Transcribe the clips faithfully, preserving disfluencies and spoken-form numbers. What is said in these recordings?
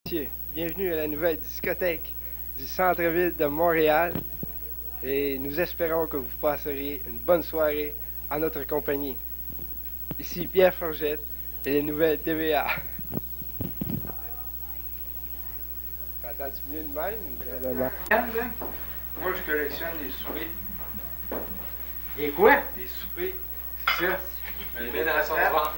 Bienvenue à la nouvelle discothèque du centre-ville de Montréal et nous espérons que vous passerez une bonne soirée en notre compagnie. Ici Pierre Forgette et les nouvelles T V A. T'entends-tu mieux de même? Moi je collectionne des soupers. Des quoi? Des soupers. C'est ça? Je les mets dans son ventre.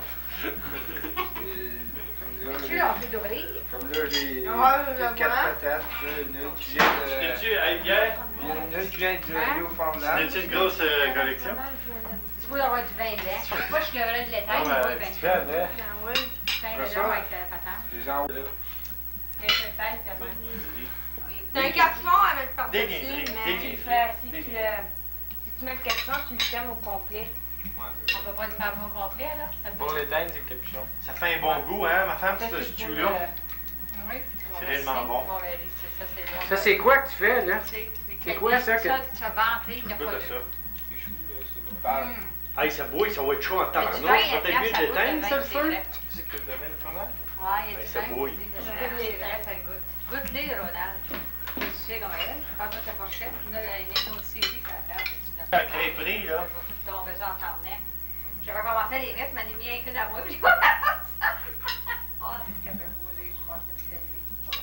Tu l'as envie d'ouvrir? Comme là, j'ai quatre quatre patates. Une une qui vient de. Es-tu, hey Pierre? Une qui vient de Newfoundland. Es-tu une grosse euh, collection? Tu peux avoir du vin blanc. Je sais pas, je devrais de l'éteindre, mais pas le vin Tu fais après? blanc. Oui. Fin de l'eau avec la patente. Les gens. Il y a une tête de même. T'as un capuchon avec par-dessus, Des niaiseries, mais des tu le niaiseries, fais, si des tu le... Si tu mets le capuchon, tu le fermes au complet. On peut pas le faire au complet, là? Ça Pour l'éteindre, c'est le capuchon. Ça fait un bon goût, hein? Ma femme, Ça, ce c'est pour stew-là. le- Oui. C'est réellement bon. Bon, ben, c'est ça, c'est bon. Ça, c'est quoi que tu fais, là? C'est C'est quoi, ça, que- Ça, ça vanté, il n'y a Goûte pas à de... ça. C'est chou, là, c'est bon. Parle. Hum. Hey, ça bouille, ça va être chaud en temps. Mais du Non, vin, c'est peut-être quand mieux ça goûte d'éteindre, le ça, vin, le c'est feu? vrai. Tu sais que tu avais le fromage? Ouais, il y a Ben, du ça vin. bouille. C'est vrai, ça goûte. Goûte-les, Ronald. Tu sais comment elle. Prends-toi ta fourchette. Puis là, il y a une autre série sur la table. La crêperie, là. Je vais tomber ça en tabarnak. J'avais commencé à les mettre, mais il n'y a mis un que dans moi. Puis oh, c'est capable de rouler. Je pense que c'est élevé.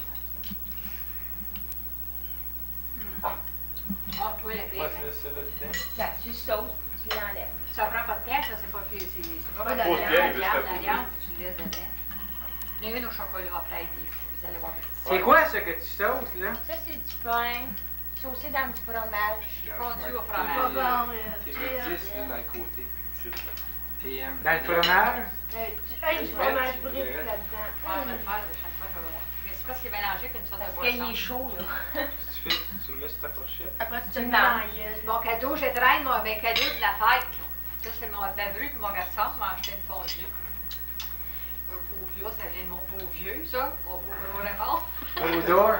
Ah, toi, la Moi, crème. c'est là le temps. Ça, tu sautes, tu l'enlèves. Ça prend pas de terre, ça, c'est pas plus. C'est c'est pas Pas de la de viande, terre, la juste viande, la la poudre. viande, tu le laisses dedans. Il y en a une au chocolat après avec des fruits, vous allez voir. C'est quoi, ça, que tu sauces, là? Ça, c'est du pain, saucé dans du fromage. Fondu au Pas fromage. bon, euh, T'es tu sais, dix là, dans le côté. T M. Dans le fromage? euh, tu fais du fromage brut là-dedans. Ouais, on va le faire de chaque fois, je vais voir. Mais c'est parce qu'il est mélangé qu'une sorte de Parce qu'il boisson. est chaud, là. Tu fais, tu le mets sur ta fourchette. Après, tu te Tu le le mets dans manges. la gueule. Mon cadeau, je traîne mon, mes cadeaux de la fête. là. Ça, c'est mon babru puis mon garçon m'a acheté une fondue. Un beau plat, ça vient de mon beau vieux, ça. Mon beau gros répond. Odor?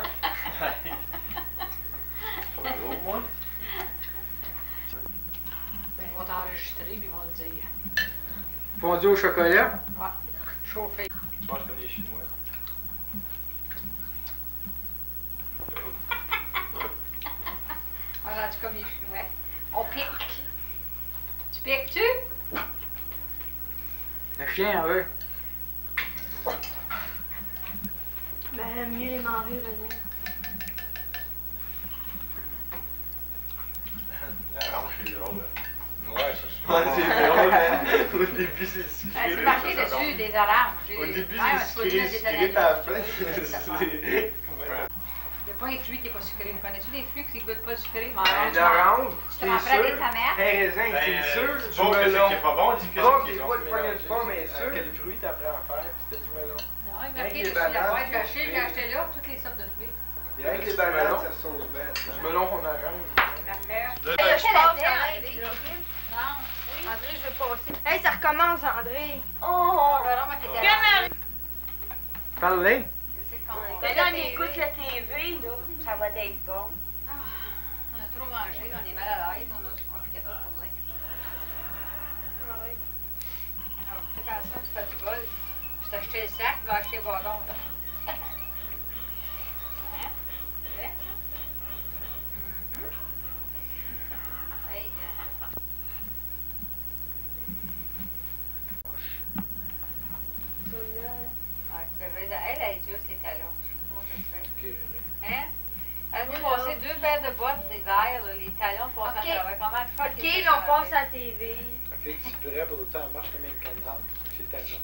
Pas gros, moi. Ben, ils vont t'enregistrer puis ils vont te dire. Fondu au chocolat? Ouais, chauffé. Tu manges comme les Chinois. On a rendu comme les Chinois. On pique. Tu piques-tu? Le chien en veut. Ben, mieux les manger, René. La range, c'est drôle, hein. Ouais, ça se Ouais, c'est drôle, hein. Au début, c'est sucré. Ben, c'est marqué ça, ça dessus tombe. des oranges. J'ai- Au début, Ouais, c'est tu peux donner sucré, des sucré, puis à la anecdotes, fin, tu vois, c'est ça. c'est... Il n'y a pas un fruit qui n'est pas sucré. Connais-tu des fruits qui ne goûtent pas le sucré? Mais Ben, orange, l'orange, tu c'est t'en prends des sûr. tomates. Un raisin, Ben, c'est sûr. c'est Du bon que c'est melon. qui est pas bon, on dit que Bon, c'est des qui fois, est tu bon, prends une mélangé. pomme, mais Euh, sûr. Quel fruit t'apprends à faire, puis c'était du melon. Non, il Avec marqué les dessus la bananes, boîte. J'ai acheté, c'est j'ai acheté là toutes les sortes de fruits. Et avec les bananes, ça sauce bien. Du melon qu'on arrange. Parfait. Là, Hey, je Quelle passe, affaire, arrête, André? là. Non. André, je veux passer. Hey, ça recommence, André. Oh, on verra comment t'es capable. Parlez. Je sais qu'on Ben là, on écoute la T V, là. Ça va être bon. Ah, on a trop mangé, on est mal à l'aise, on a on est capable de tourner. Ah oui. Alors, fais attention, tu fais du bol. Je t'ai acheté le sac, tu vas acheter le bâton, là. Hein? C'est vrai, ça? Mhm. Hey, euh, Celui-là, ah, c'est vrai, elle a été ses talons. Je sais pas comment ça se fait. Hein? Elle nous a passé deux paires de bottes d'hiver, là, les talons passent Ok. à travers. Comment tu fais? OK, qu'ils là, on sont passe changés? à la T V. Ok, tu pourrais pour le temps, elle marche comme une canard. C'est le talon.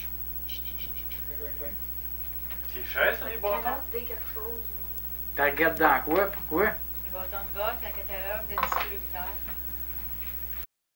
C'est cher, ça, les bâtons? Canarder quelque chose. T'as regardes dans quoi? Pourquoi? Les bâtons de botte, le catalogue de distributeur.